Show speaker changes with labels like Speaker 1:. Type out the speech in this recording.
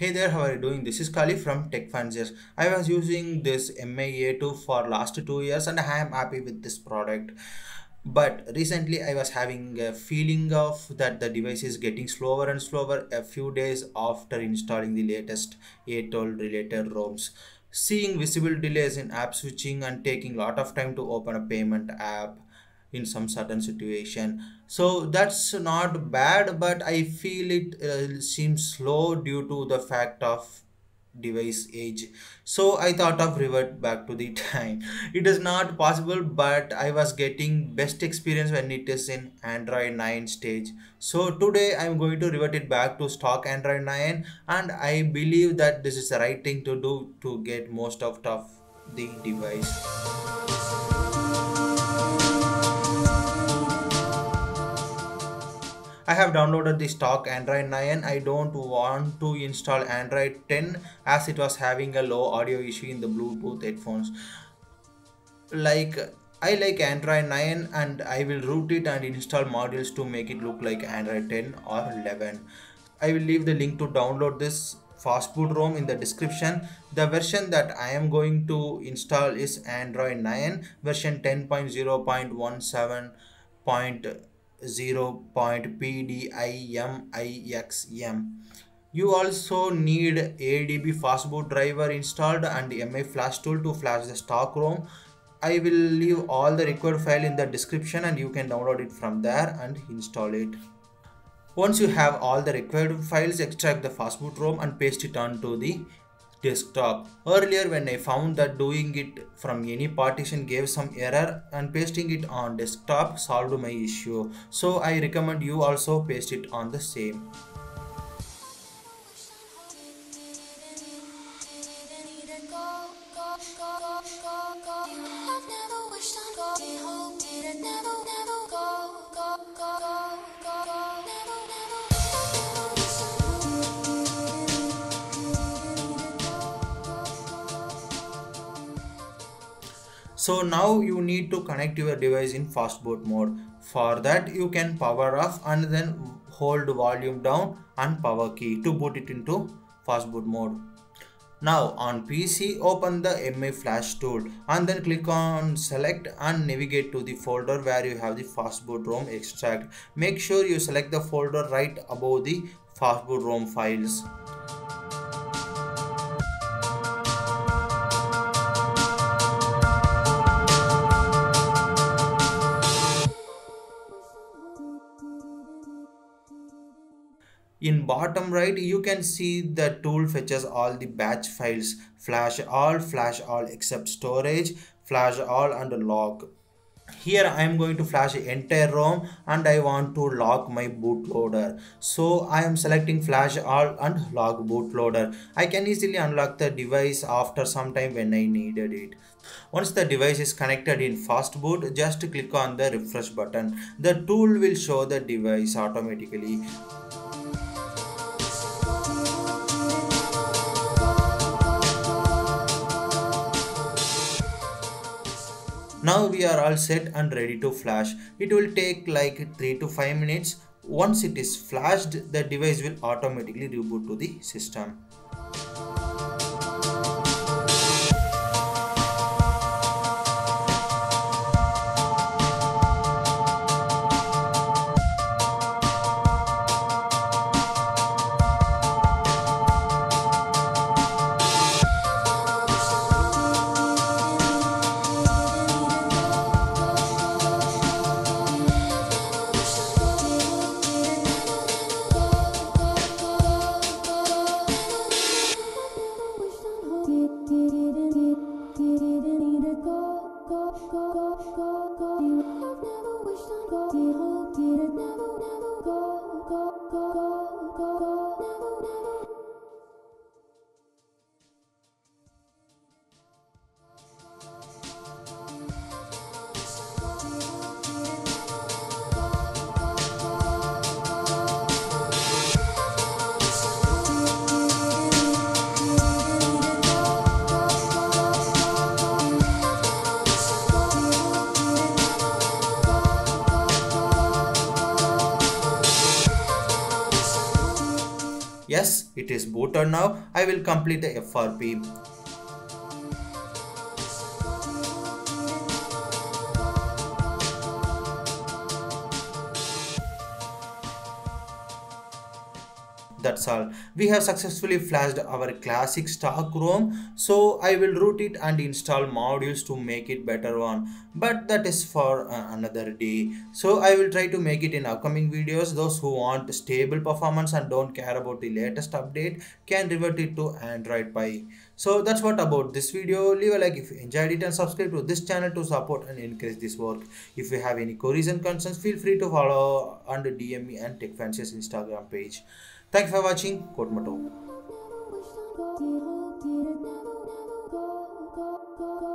Speaker 1: Hey there, how are you doing? This is Kali from Tech Fanciers. I was using this Mi A2 for last 2 years and I am happy with this product. But recently I was having a feeling of that the device is getting slower and slower a few days after installing the latest A12 related ROMs. Seeing visible delays in app switching and taking lot of time to open a payment app in some certain situation, so that's not bad, but I feel it seems slow due to the fact of device age. So I thought of revert back to the time. It is not possible, but I was getting best experience when it is in Android 9 stage. So today I'm going to revert it back to stock Android 9, and I believe that this is the right thing to do to get most out of the device. I have downloaded the stock Android 9. I don't want to install Android 10 as it was having a low audio issue in the Bluetooth headphones. Like, I like Android 9 and I will root it and install modules to make it look like Android 10 or 11. I will leave the link to download this fastboot ROM in the description. The version that I am going to install is Android 9 version 10.0.7.0.pdimixm. You also need ADB fastboot driver installed and MI flash tool to flash the stock ROM. I will leave all the required file in the description and you can download it from there and install it. Once you have all the required files, extract the fastboot ROM and paste it onto the desktop. Earlier when I found that doing it from any partition gave some error, and pasting it on desktop solved my issue. So I recommend you also paste it on the same. So now you need to connect your device in fastboot mode. For that you can power off and then hold volume down and power key to boot it into fastboot mode. Now on PC, open the MI flash tool and then click on select and navigate to the folder where you have the fastboot ROM extract. Make sure you select the folder right above the fastboot ROM files. In bottom right, you can see the tool fetches all the batch files, flash all except storage, flash all and lock. Here I am going to flash the entire ROM and I want to lock my bootloader. So I am selecting flash all and lock bootloader. I can easily unlock the device after some time when I needed it. Once the device is connected in fastboot, just click on the refresh button. The tool will show the device automatically. Now we are all set and ready to flash. It will take like 3 to 5 minutes. Once it is flashed, the device will automatically reboot to the system. It is booted now. I will complete the FRP. That's all. We have successfully flashed our classic stock ROM, so I will root it and install modules to make it better one. But that is for another day. So I will try to make it in upcoming videos. Those who want stable performance and don't care about the latest update can revert it to Android Pie. So that's what about this video. Leave a like if you enjoyed it and subscribe to this channel to support and encourage this work. If you have any queries and concerns, feel free to follow and DM me and TechFancy's Instagram page. Thanks for watching. Kotmato.